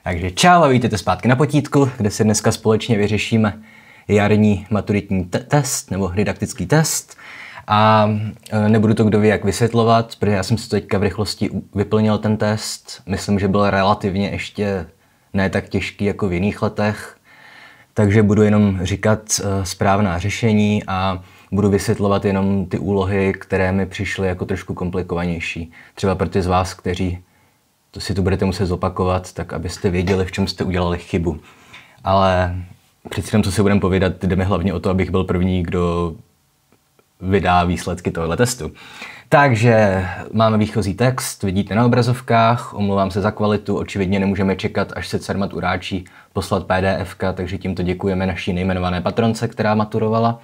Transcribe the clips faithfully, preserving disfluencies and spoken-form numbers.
Takže čau a vítejte zpátky na potítku, kde si dneska společně vyřešíme jarní maturitní te test nebo didaktický test. A nebudu to kdo ví jak vysvětlovat, protože já jsem si to teďka v rychlosti vyplnil ten test. Myslím, že byl relativně ještě ne tak těžký jako v jiných letech. Takže budu jenom říkat správná řešení a budu vysvětlovat jenom ty úlohy, které mi přišly jako trošku komplikovanější. Třeba pro ty z vás, kteří to si to budete muset zopakovat, tak abyste věděli, v čem jste udělali chybu. Ale přeci jenom, co si budeme povídat, jde mi hlavně o to, abych byl první, kdo vydá výsledky tohoto testu. Takže máme výchozí text, vidíte na obrazovkách, omlouvám se za kvalitu, očividně nemůžeme čekat, až se Cermat uráčí poslat P D F ka, takže tímto děkujeme naší nejmenované patronce, která maturovala.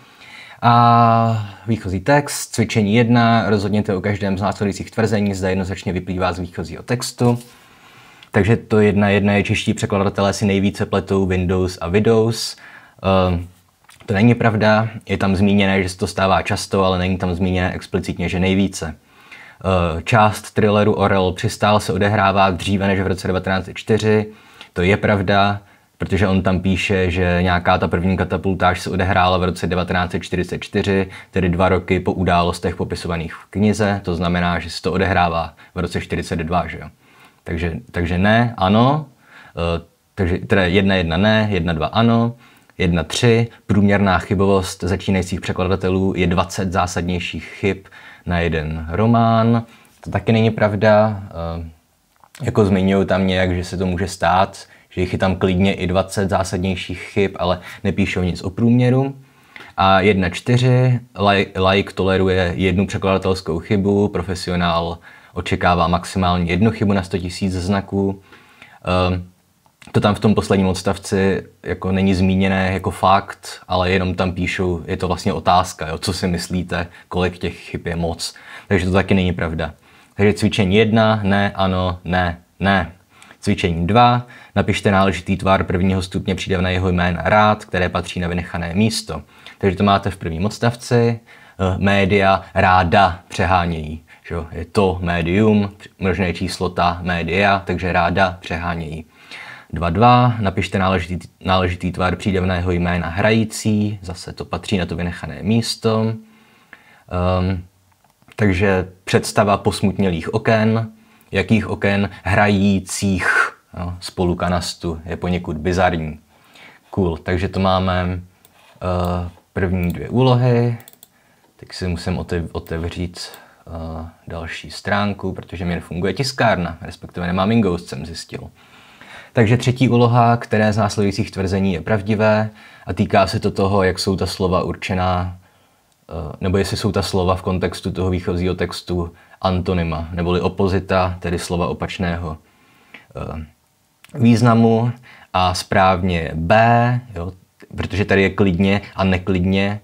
A výchozí text, cvičení jedna, rozhodněte o každém z následujících tvrzení, zda jednoznačně vyplývá z výchozího textu. Takže to jedna jedna je čeští překladatelé si nejvíce pletou Windows a Windows. Uh, to není pravda, je tam zmíněné, že se to stává často, ale není tam zmíněné explicitně, že nejvíce. Uh, část thrilleru Orel přistál se odehrává dříve než v roce devatenáct set čtyři, to je pravda, protože on tam píše, že nějaká ta první katapultáž se odehrála v roce devatenáct set čtyřicet čtyři, tedy dva roky po událostech popisovaných v knize, to znamená, že se to odehrává v roce čtyřicet dva, že jo. Takže, takže ne, ano, uh, takže teda jedna jedna ne, jedna dva ano, jedna tři, průměrná chybovost začínajících překladatelů je dvacet zásadnějších chyb na jeden román, to taky není pravda, uh, jako zmiňují tam nějak, že se to může stát, že jich je tam klidně i dvacet zásadnějších chyb, ale nepíšou nic o průměru. A jedna čtyři, laik toleruje jednu překladatelskou chybu, profesionál očekává maximálně jednu chybu na sto tisíc znaků. To tam v tom posledním odstavci jako není zmíněné jako fakt, ale jenom tam píšou, je to vlastně otázka, jo, co si myslíte, kolik těch chyb je moc. Takže to taky není pravda. Takže cvičení jedna, ne, ano, ne, ne. Cvičení dva. Napište náležitý tvar prvního stupně přídavného jména rád, které patří na vynechané místo. Takže to máte v prvním odstavci. Média ráda přehánějí. Že? Je to médium, množné číslo ta média, takže ráda přehánějí. dva dva. Napište náležitý, náležitý tvar přídavného jména hrající. Zase to patří na to vynechané místo. Um, takže představa posmutnělých oken. Jakých oken hrajících no, spolu kanastu je poněkud bizarní. Cool, takže to máme uh, první dvě úlohy. Teď si musím otev otevřít uh, další stránku, protože mi nefunguje tiskárna, respektive nemám Windows, jsem zjistil. Takže třetí úloha, které z následujících tvrzení je pravdivé a týká se to toho, jak jsou ta slova určená, uh, nebo jestli jsou ta slova v kontextu toho výchozího textu antonyma, neboli opozita, tedy slova opačného uh, významu. A správně je B, jo, protože tady je klidně a neklidně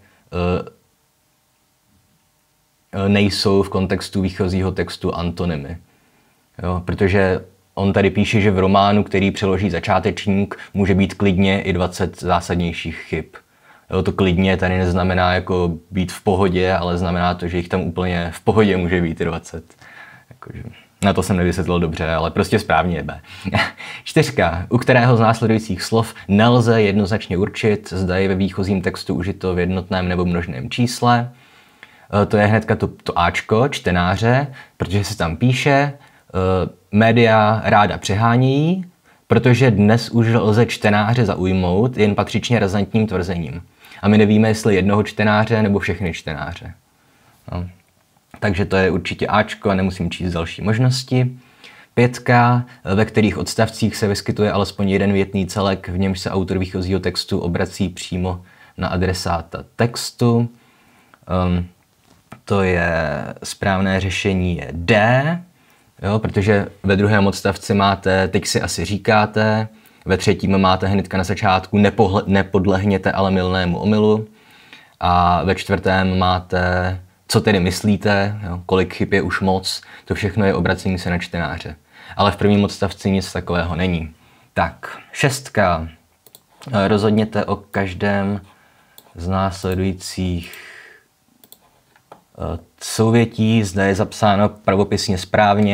uh, nejsou v kontextu výchozího textu antonymy. Jo, protože on tady píše, že v románu, který přeloží začátečník, může být klidně i dvacet zásadnějších chyb. Jo, to klidně tady neznamená jako být v pohodě, ale znamená to, že jich tam úplně v pohodě může být i dvacet. Jakože, na to jsem nevysvětlil dobře, ale prostě správně je B. Čtyřka. U kterého z následujících slov nelze jednoznačně určit, zda je ve výchozím textu užito v jednotném nebo množném čísle. To je hnedka to, to Ačko, čtenáře, protože se tam píše, uh, média ráda přehánějí, protože dnes už lze čtenáře zaujmout jen patřičně razantním tvrzením. A my nevíme, jestli jednoho čtenáře nebo všechny čtenáře. No. Takže to je určitě Ačko a nemusím číst další možnosti. Pětka, ve kterých odstavcích se vyskytuje alespoň jeden větný celek, v němž se autor výchozího textu obrací přímo na adresáta textu. Um, to je správné řešení je D, jo, protože ve druhém odstavci máte, teď si asi říkáte, ve třetím máte hnedka na začátku, nepohle, nepodlehněte ale mylnému omylu. A ve čtvrtém máte, co tedy myslíte, jo, kolik chyb je už moc, to všechno je obracení se na čtenáře. Ale v prvním odstavci nic takového není. Tak, šestka. Rozhodněte o každém z následujících souvětí, zde je zapsáno pravopisně správně,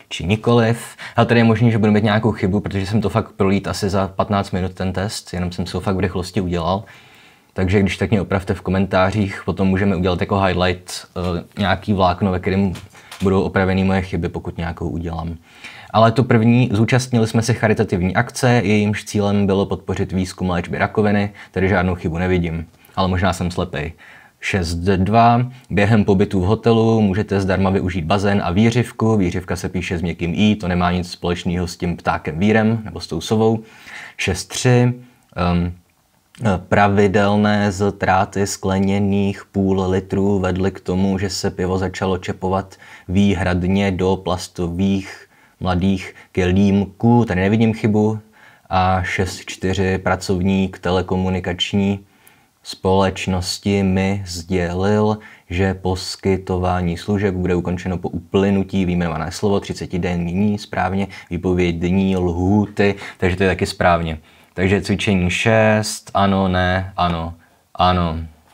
či nikoliv. A tady je možné, že budu mít nějakou chybu, protože jsem to fakt prolít asi za patnáct minut ten test, jenom jsem si ho fakt v rychlosti udělal. Takže když tak mě opravte v komentářích, potom můžeme udělat jako highlight uh, nějaký vlákno, ve kterém budou opraveny moje chyby, pokud nějakou udělám. Ale to první, zúčastnili jsme se charitativní akce, jejímž cílem bylo podpořit výzkum léčby rakoviny, tedy žádnou chybu nevidím, ale možná jsem slepej. šest dva. Během pobytu v hotelu můžete zdarma využít bazén a výřivku. Výřivka se píše s měkkým i, to nemá nic společného s tím ptákem vírem nebo s tou sovou. šest tři. Um, pravidelné ztráty skleněných půl litrů vedly k tomu, že se pivo začalo čepovat výhradně do plastových mladých kelímků. Tady nevidím chybu. A šest čtyři. Pracovník telekomunikační společnosti mi sdělil, že poskytování služeb bude ukončeno po uplynutí vyjmenované slovo třicet denní, správně, výpovědní lhůty, takže to je taky správně. Takže cvičení šest, ano, ne, ano, ano.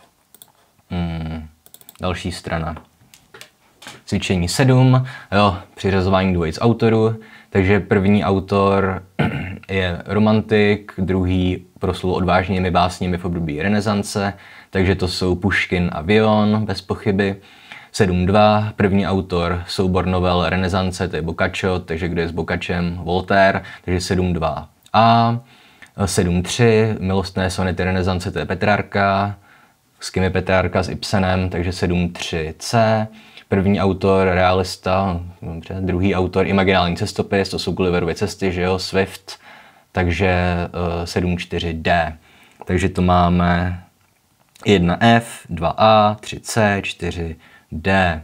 Hmm, další strana. Cvičení sedm, jo, přiřazování dvojic autorů, takže první autor je romantik, druhý proslul odvážnými básněmi v období renesance, takže to jsou Puškin a Villon, bez pochyby. sedm dva, první autor, soubor novel renesance, to je Boccaccio, takže kdo je s Boccacciem? Voltaire, takže sedm dva a. sedm tři, milostné sonety renesance, to je Petrarka, s kým je Petrarka? S Ibsenem, takže sedm tři c. První autor, realista, dobře, druhý autor, imaginální cestopis, to jsou Gulliverovy cesty, že jo, Swift, takže uh, sedm čtyři d. Takže to máme jedna f, dva a, tři c, čtyři d.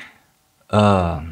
Uh,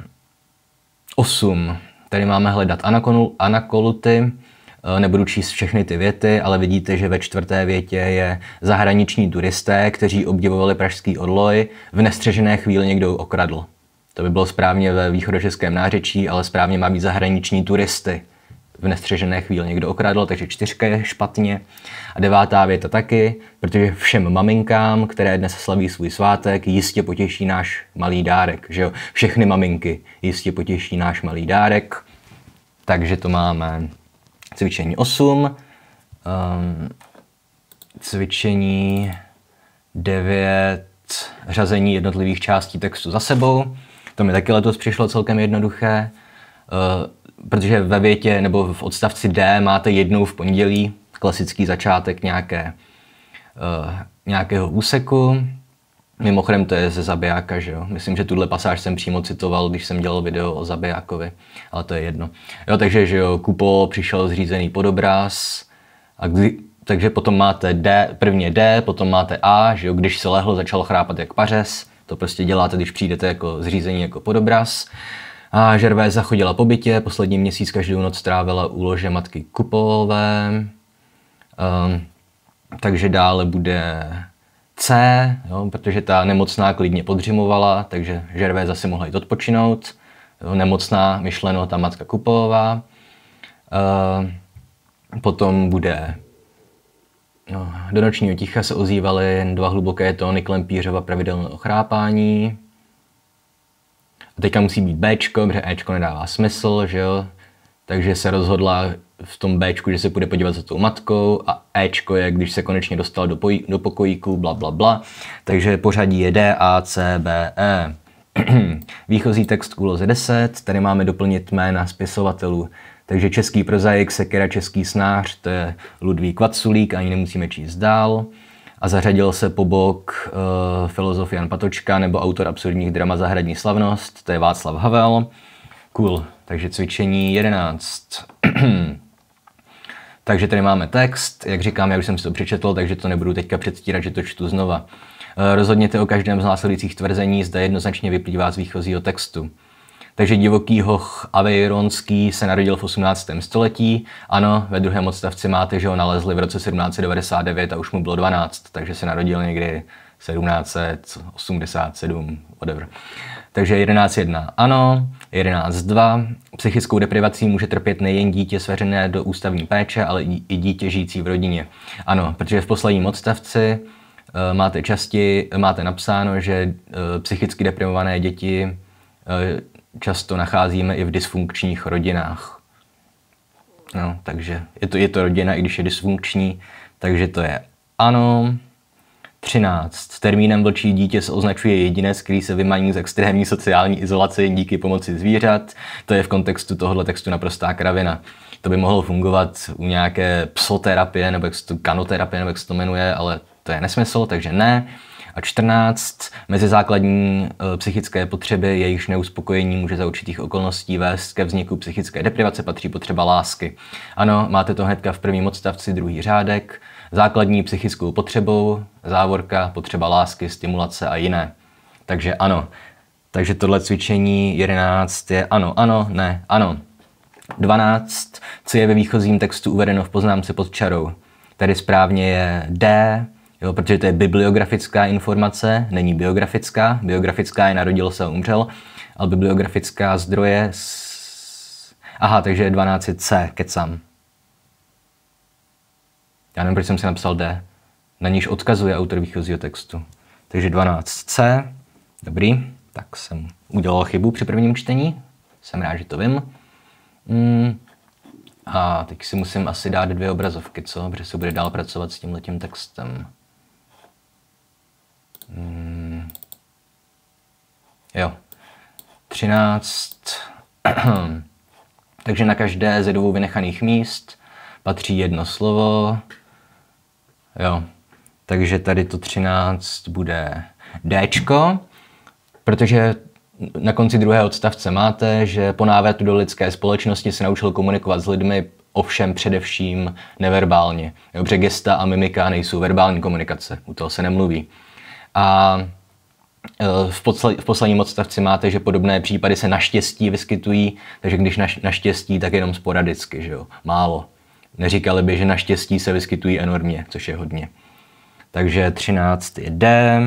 osm. Tady máme hledat anakoluty. Nebudu číst všechny ty věty, ale vidíte, že ve čtvrté větě je zahraniční turisté, kteří obdivovali pražský orloj, v nestřežené chvíli někdo okradl. To by bylo správně ve východočeském nářečí, ale správně má být zahraniční turisty. V nestřežené chvíli někdo okradl, takže čtyřka je špatně. A devátá věta taky, protože všem maminkám, které dnes slaví svůj svátek, jistě potěší náš malý dárek. Že jo? Všechny maminky jistě potěší náš malý dárek. Takže to máme cvičení osm, um, cvičení devět, řazení jednotlivých částí textu za sebou. To mi taky letos přišlo celkem jednoduché, uh, protože ve větě nebo v odstavci D máte jednou v pondělí, klasický začátek nějaké, uh, nějakého úseku. Mimochodem to je ze zabijáka, že jo? Myslím, že tuhle pasáž jsem přímo citoval, když jsem dělal video o zabijákovi, ale to je jedno. Jo, takže, že jo, Kupo přišel zřízený podobraz, a kdy, takže potom máte D, prvně D, potom máte A, že jo, když se lehlo, začalo chrápat jak pařez, to prostě děláte, když přijdete jako zřízení jako podobraz. A Žervéza chodila po bytě, poslední měsíc každou noc strávila u lože matky Kupové, um, takže dále bude C, jo, protože ta nemocná klidně podřimovala, takže Žervéza si mohla jít odpočinout. Jo, nemocná, myšleno, ta matka Kupová. E, potom bude no, do nočního ticha se ozývaly jen dva hluboké tóny Klempířova pravidelného chrápání. A teďka musí být Bčko, protože Ečko nedává smysl, že jo? Takže se rozhodla v tom Bčku, že se půjde podívat za tou matkou, a Ečko je, když se konečně dostal do, poj- do pokojíku, bla, bla, bla. Takže pořadí je D, A, C, B, E. Výchozí text k úloze deset, tady máme doplnit jména spisovatelů. Takže český prozaik, sekera, český snář, to je Ludvík Vaculík, ani nemusíme číst dál. A zařadil se po bok uh, filozof Jan Patočka nebo autor absurdních drama Zahradní slavnost, to je Václav Havel. Cool, takže cvičení jedenáct. Takže tady máme text, jak říkám, já už jsem si to přečetl, takže to nebudu teďka předstírat, že to čtu znova. Rozhodněte o každém z následujících tvrzení, zde jednoznačně vyplývá z výchozího textu. Takže divoký hoch Aveyronský se narodil v osmnáctém století. Ano, ve druhém odstavci máte, že ho nalezli v roce sedmnáct set devadesát devět a už mu bylo dvanáct, takže se narodil někdy sedmnáct set osmdesát sedm, whatever. Takže jedenáct jedna ano, jedenáct dva. Psychickou deprivací může trpět nejen dítě svěřené do ústavní péče, ale i dítě žijící v rodině. Ano, protože v posledním odstavci uh, máte častěji, máte napsáno, že uh, psychicky deprivované děti uh, často nacházíme i v dysfunkčních rodinách. No, takže je to, je to rodina, i když je dysfunkční, takže to je ano. třináct. Termínem vlčí dítě se označuje jedinec, který se vymaní z extrémní sociální izolace jen díky pomoci zvířat. To je v kontextu tohoto textu naprostá kravina. To by mohlo fungovat u nějaké psoterapie, nebo jak se to, kanoterapie, nebo jak se to jmenuje, ale to je nesmysl, takže ne. A čtrnáct. Mezi základní e, psychické potřeby, jejichž neuspokojení může za určitých okolností vést ke vzniku psychické deprivace, patří potřeba lásky. Ano, máte to hnedka v prvním odstavci, druhý řádek. Základní psychickou potřebou, závorka, potřeba lásky, stimulace a jiné. Takže ano. Takže tohle cvičení jedenáct je ano, ano, ne, ano. dvanáct. Co je ve výchozím textu uvedeno v poznámce pod čarou? Tady správně je D, jo, protože to je bibliografická informace, není biografická. Biografická je narodil se a umřel, ale bibliografická zdroje... S... Aha, takže dvanáct je C, kecam. Já nevím, proč jsem si napsal D. Na níž odkazuje autor výchozího textu. Takže dvanáct C. Dobrý. Tak jsem udělal chybu při prvním čtení. Jsem rád, že to vím. Mm. A teď si musím asi dát dvě obrazovky, co? Protože se bude dál pracovat s tímhletím textem. Mm. Jo. třináct. Takže na každé ze dvou vynechaných míst patří jedno slovo. Jo. Takže tady to třináct bude Dčko, protože na konci druhého odstavce máte, že po návratu do lidské společnosti se naučil komunikovat s lidmi, ovšem především neverbálně. Jo, protože gesta a mimika nejsou verbální komunikace, u toho se nemluví. A v, posle, v posledním odstavci máte, že podobné případy se naštěstí vyskytují, takže když naš, naštěstí, tak jenom sporadicky, že jo, málo. Neříkali by, že naštěstí se vyskytují enormně, což je hodně. Takže třináct je D.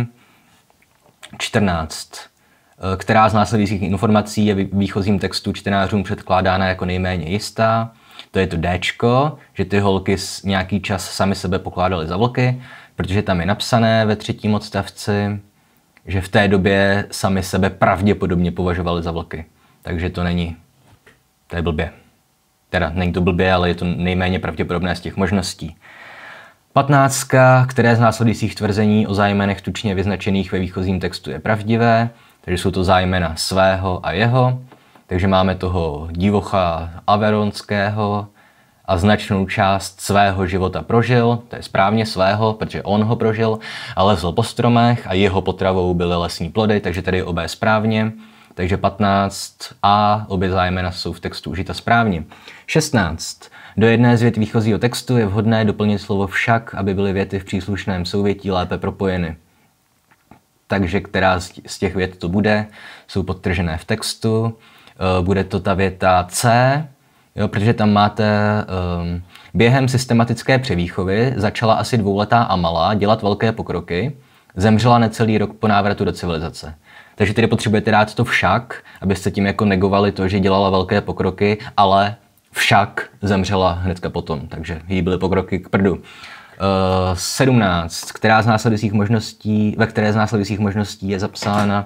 čtrnáct. Která z následujících informací je v výchozím textu čtenářům předkládána jako nejméně jistá? To je to Dčko, že ty holky nějaký čas sami sebe pokládaly za vlky, protože tam je napsané ve třetím odstavci, že v té době sami sebe pravděpodobně považovali za vlky. Takže to není, to je blbě. Teda není to blbě, ale je to nejméně pravděpodobné z těch možností. patnáctka. Které z následujících tvrzení o zájmenech tučně vyznačených ve výchozím textu je pravdivé? Takže jsou to zájmena svého a jeho. Takže máme toho divocha averonského a značnou část svého života prožil. To je správně svého, protože on ho prožil, a lezl po stromech a jeho potravou byly lesní plody, takže tady je obé správně. Takže patnáct a obě zájmena jsou v textu užita správně. šestnáct. Do jedné z vět výchozího textu je vhodné doplnit slovo však, aby byly věty v příslušném souvětí lépe propojeny. Takže která z těch vět to bude, jsou podtržené v textu. Bude to ta věta C, jo, protože tam máte um, během systematické převýchovy začala asi dvouletá Amala dělat velké pokroky, zemřela necelý rok po návratu do civilizace. Takže tedy potřebujete dát to však, abyste tím jako negovali to, že dělala velké pokroky, ale však zemřela hnedka potom, takže jí byly pokroky k prdu. Uh, sedmnáct. Která z následujících možností, ve které z následujících možností je zapsána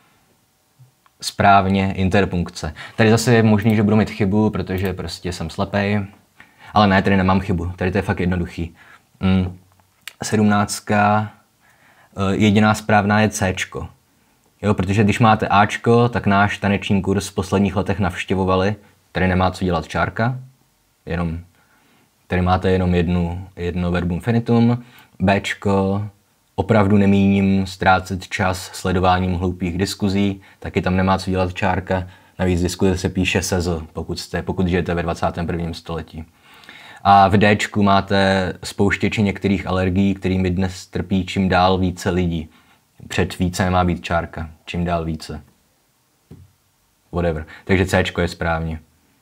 správně interpunkce. Tady zase je možný, že budu mít chybu, protože prostě jsem slepej. Ale ne, tady nemám chybu. Tady to je fakt jednoduchý. Mm. Sedmnáctka. Jediná správná je Cčko. Jo, protože když máte Ačko, tak náš taneční kurz v posledních letech navštěvovali. Tady nemá co dělat čárka. Jenom, tady máte jenom jednu, jedno verbum finitum. Bčko. Opravdu nemíním ztrácet čas sledováním hloupých diskuzí, taky tam nemá co dělat čárka. Navíc diskuze se píše sezo, pokud, jste, pokud žijete ve dvacátém prvním století. A v Dčku máte spouštěče některých alergií, kterými dnes trpí čím dál více lidí. Před více nemá být čárka, čím dál více. Whatever. Takže Cčko je správně.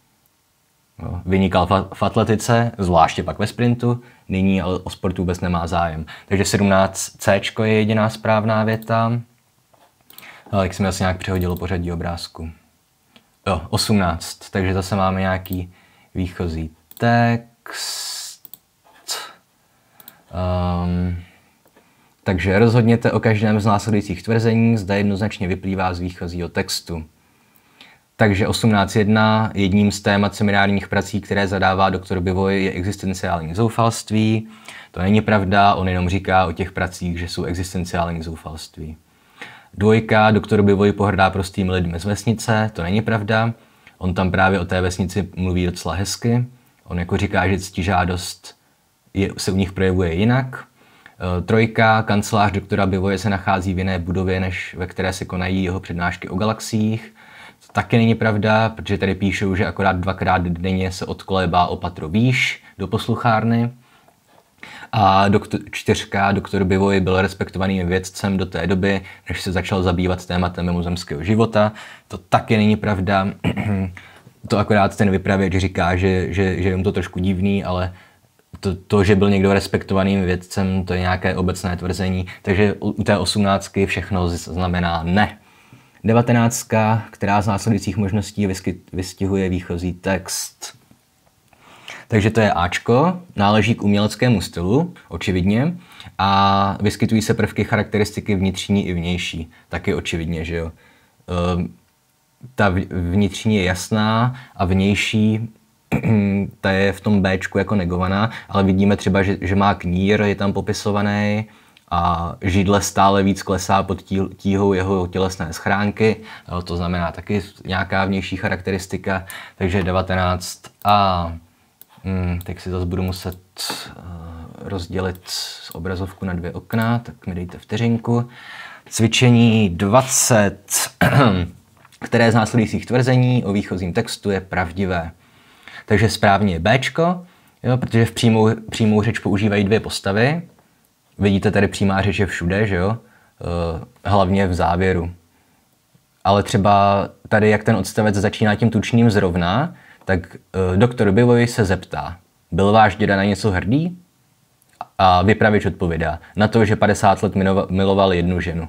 Vynikal v atletice, zvláště pak ve sprintu, nyní ale o sportu vůbec nemá zájem. Takže sedmnáct Cčko je jediná správná věta. Ale jak se mi asi nějak přehodilo pořadí obrázku. Jo, osmnáct. Takže zase máme nějaký výchozí text. Um, takže rozhodněte o každém z následujících tvrzení, zda jednoznačně vyplývá z výchozího textu. Takže osmnáct jedna, jedním z témat seminárních prací, které zadává doktor Bivoj, je existenciální zoufalství. To není pravda, on jenom říká o těch pracích, že jsou existenciální zoufalství. Dvojka, doktor Bivoj pohrdá prostými lidmi z vesnice, to není pravda. On tam právě o té vesnici mluví docela hezky. On jako říká, že ctižádost je, se u nich projevuje jinak. Trojka, kancelář doktora Bivoje se nachází v jiné budově, než ve které se konají jeho přednášky o galaxiích. To taky není pravda, protože tady píšou, že akorát dvakrát denně se odkolébá o patro výš do posluchárny. A doktor, čtyřka, doktor Bivoj byl respektovaným vědcem do té doby, než se začal zabývat tématem mimozemského života. To taky není pravda. To akorát ten vypravěč říká, že, že, že je mu to trošku divný, ale to, to, že byl někdo respektovaným vědcem, to je nějaké obecné tvrzení. Takže u té osmnáctky všechno znamená ne. Devatenáctka, která z následujících možností vystihuje výchozí text. Takže to je Ačko, náleží k uměleckému stylu, očividně, a vyskytují se prvky charakteristiky vnitřní i vnější, taky očividně, že jo. E, ta vnitřní je jasná a vnější, ta je v tom Bčku jako negovaná, ale vidíme třeba, že, že má knír, je tam popisovaný, a židle stále víc klesá pod tí, tíhou jeho tělesné schránky, to znamená taky nějaká vnější charakteristika, takže devatenáct a Hmm, teď si zase budu muset uh, rozdělit obrazovku na dvě okna, tak mi dejte vteřinku. Cvičení dvacet, které z následujících tvrzení o výchozím textu je pravdivé. Takže správně je Bčko, jo, protože v přímou, přímou řeč používají dvě postavy. Vidíte, tady přímá řeč je všude, že jo? Uh, hlavně v závěru. Ale třeba tady, jak ten odstavec začíná tím tučným zrovna, tak uh, doktor Bivoj se zeptá, byl váš děda na něco hrdý? A vypravěč odpovědá, na to, že padesát let miloval jednu ženu.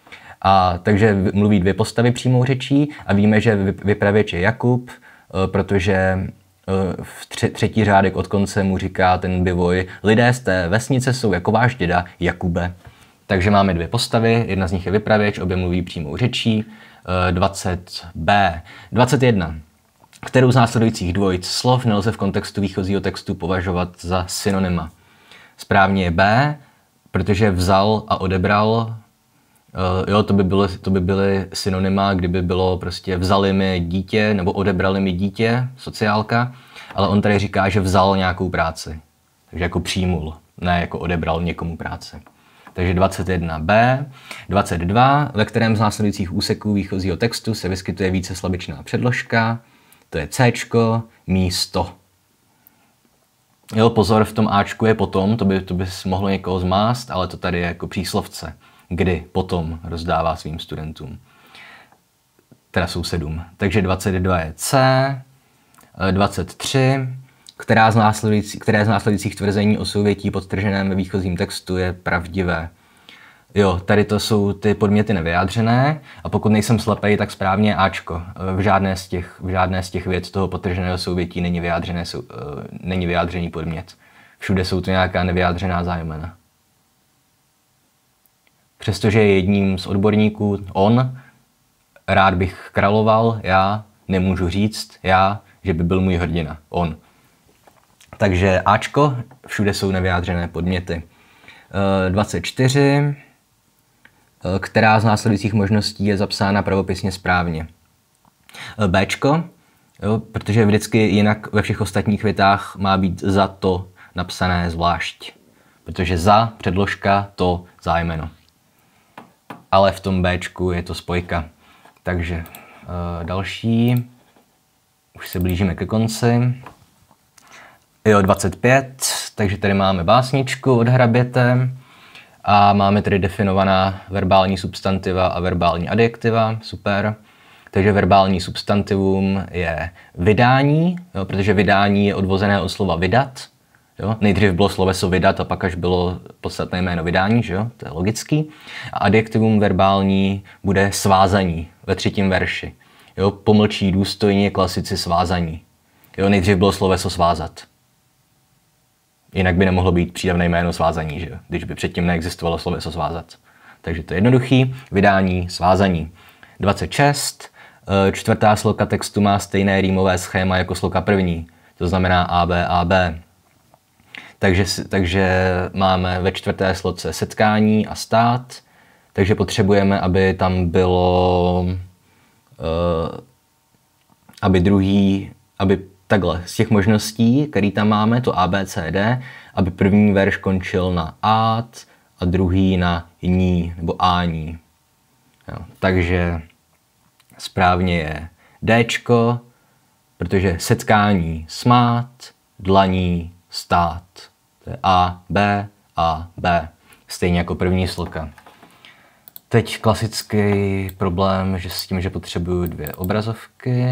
A takže mluví dvě postavy přímou řečí a víme, že vypravěč je Jakub, uh, protože uh, v tři, třetí řádek od konce mu říká ten Bivoj, lidé z té vesnice jsou jako váš děda Jakube. Takže máme dvě postavy, jedna z nich je vypravěč, obě mluví přímou řečí. Uh, dvacet bé. dvacet jedna. Kterou z následujících dvojic slov nelze v kontextu výchozího textu považovat za synonyma? Správně je B, protože vzal a odebral. Uh, jo, to by, bylo, to by byly synonyma, kdyby bylo prostě vzali mi dítě nebo odebrali mi dítě, sociálka, ale on tady říká, že vzal nějakou práci. Takže jako přijmul, ne jako odebral někomu práci. Takže dvacet jedna bé. dvacet dva, ve kterém z následujících úseků výchozího textu se vyskytuje více slabičná předložka. To je Cčko, místo. Jo, pozor, v tom Ačku je potom, to by, to by mohlo někoho zmást, ale to tady je jako příslovce, kdy potom rozdává svým studentům. Teda jsou sedm. Takže dvacet dva je C, dvacet tři, která z následující, které z následujících tvrzení o souvětí podtrženém ve výchozím textu je pravdivé. Jo, tady to jsou ty podměty nevyjádřené a pokud nejsem slepej, tak správně Ačko. V žádné z těch, v žádné z těch vět toho podtrženého souvětí není, vyjádřené, sou, není vyjádřený podmět. Všude jsou to nějaká nevyjádřená zájmena. Přestože je jedním z odborníků on, rád bych královal, já nemůžu říct, já, že by byl můj hrdina, on. Takže Ačko, všude jsou nevyjádřené podměty. dvacet čtyři, která z následujících možností je zapsána pravopisně správně. Bčko, jo, protože vždycky jinak ve všech ostatních větách má být za to napsané zvlášť. Protože za, předložka, to, zájmeno. Ale v tom Bčku je to spojka. Takže uh, další, už se blížíme ke konci. Jo, dvacet pět, takže tady máme básničku od Hraběte a máme tady definovaná verbální substantiva a verbální adjektiva, super. Takže verbální substantivum je vydání, jo, protože vydání je odvozené od slova vydat. Jo. Nejdřív bylo sloveso vydat a pak až bylo podstatné jméno vydání, že jo? To je logický. A adjektivum verbální bude svázaní ve třetím verši. Jo. Pomlčí důstojně klasici svázaní. Jo. Nejdřív bylo sloveso svázat. Jinak by nemohlo být přídavné jméno svázaní, že jo? Když by předtím neexistovalo sloveso svázat. Takže to je jednoduchý. Vydání, svázaní. dvacet šest. Čtvrtá sloka textu má stejné rýmové schéma jako sloka první, to znamená A, B, A, B. Takže, takže máme ve čtvrté sloce setkání a stát, takže potřebujeme, aby tam bylo, uh, aby druhý, aby takhle, z těch možností, které tam máme, to A, B, C, D, aby první verš končil na át a druhý na ní, nebo ání. Jo, takže správně je Dčko, protože setkání smát, dlaní stát. To je A, B, A, B. Stejně jako první sloka. Teď klasický problém, že s tím, že potřebuju dvě obrazovky.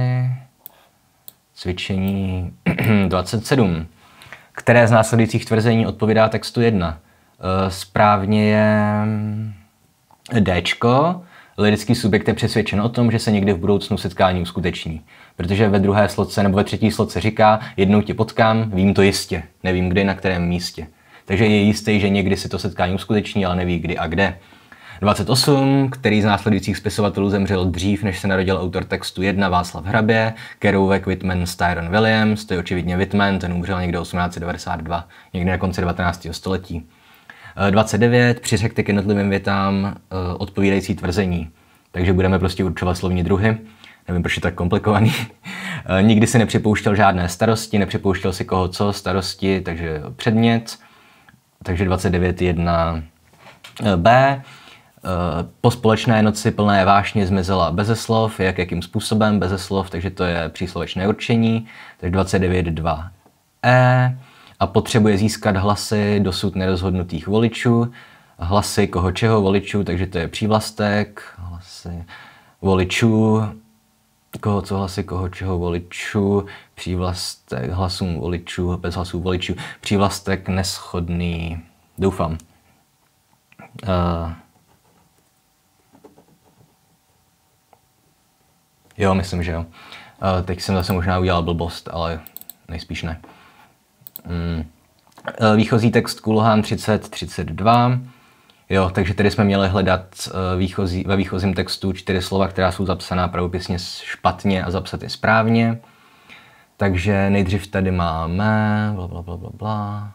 Cvičení dvacet sedm. Které z následujících tvrzení odpovídá textu jedna? Správně je Dčko. Lirický subjekt je přesvědčen o tom, že se někdy v budoucnu setkání uskuteční. Protože ve druhé sloce nebo ve třetí sloce říká, jednou tě potkám, vím to jistě, nevím kdy, na kterém místě. Takže je jistý, že někdy se to setkání uskuteční, ale neví kdy a kde. dvacet osm, který z následujících spisovatelů zemřel dřív, než se narodil autor textu jedna Václav Hrabě, Kerouac, Whitman, Tyrone Williams, to je očividně Whitman, ten umřel někde osmnáct set devadesát dva, někde na konci devatenáctého století. dvacet devět, přiřekte k jednotlivým větám odpovídající tvrzení. Takže budeme prostě určovat slovní druhy. Nevím, proč je tak komplikovaný. Nikdy si nepřipouštěl žádné starosti, nepřipouštěl si koho co, starosti, takže předmět. Takže dvacet devět jedna B. Po společné noci plné vášně zmizela beze slov, jak jakým způsobem beze slov, takže to je příslovečné určení. Takže dvacet devět dva E. A potřebuje získat hlasy dosud nerozhodnutých voličů. Hlasy koho čeho voličů, takže to je přívlastek. Hlasy voličů, koho co hlasy koho čeho voličů. Přívlastek hlasům voličů, bez hlasů voličů. Přívlastek neshodný. Doufám. Uh, jo, myslím, že jo. Uh, teď jsem zase možná udělal blbost, ale nejspíš ne. Hmm. Výchozí text Kulhán třicet třicet dva. Jo, takže tady jsme měli hledat výchozí, ve výchozím textu čtyři slova, která jsou zapsaná pravopisně špatně a zapsat je správně. Takže nejdřív tady máme bla, bla, bla, bla, bla.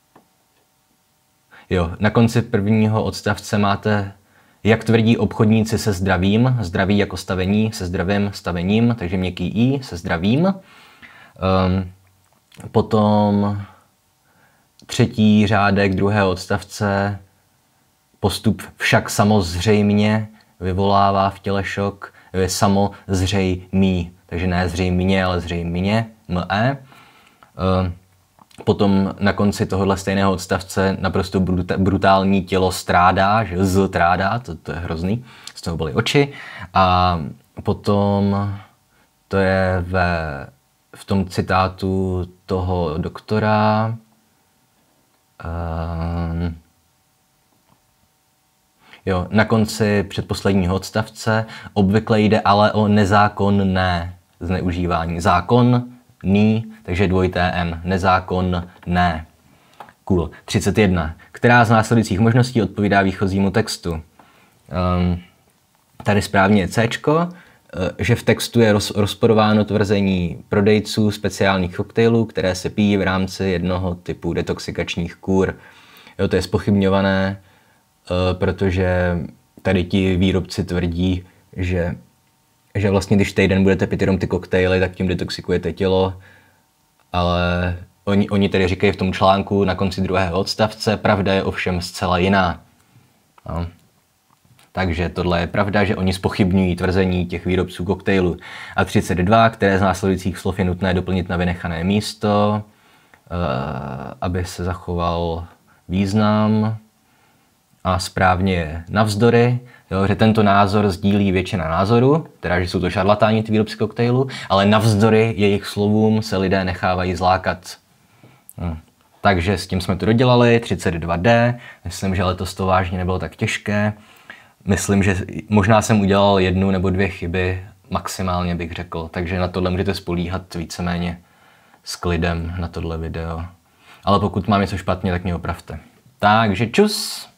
Jo, na konci prvního odstavce máte, jak tvrdí obchodníci se zdravím, zdraví jako stavení, se zdravým stavením, takže měkký i, se zdravím. Um, Potom třetí řádek druhého odstavce, postup však samozřejmě vyvolává v těle šok, je samozřejmý, takže ne zřejmě, ale zřejmě, me. Potom na konci tohohle stejného odstavce naprosto brutální tělo strádá, že z trádá, to, to je hrozný, z toho byly oči. A potom to je ve v tom citátu toho doktora um, jo, na konci předposledního odstavce obvykle jde ale o nezákonné zneužívání. Zákonný, takže dvojité N. Nezákonné. Cool. třicet jedna. Která z následujících možností odpovídá výchozímu textu? Um, tady správně je Cčko, že v textu je roz, rozporováno tvrzení prodejců speciálních koktejlů, které se pijí v rámci jednoho typu detoxikačních kur. Jo, to je zpochybňované, protože tady ti výrobci tvrdí, že, že vlastně když týden budete pít jenom ty koktejly, tak tím detoxikujete tělo, ale oni, oni tady říkají v tom článku na konci druhého odstavce, pravda je ovšem zcela jiná. No. Takže tohle je pravda, že oni zpochybňují tvrzení těch výrobců koktejlu. A třicet dva, které z následujících slov je nutné doplnit na vynechané místo, aby se zachoval význam. A správně je navzdory, jo, že tento názor sdílí většina názoru, teda že jsou to šarlatáni ty výrobci koktejlu, ale navzdory jejich slovům se lidé nechávají zlákat. Hm. Takže s tím jsme to dodělali, třicet dva D, myslím, že letos to vážně nebylo tak těžké. Myslím, že možná jsem udělal jednu nebo dvě chyby, maximálně bych řekl, takže na tohle můžete spolíhat víceméně s klidem na tohle video. Ale pokud mám něco špatně, tak mě opravte. Takže čus!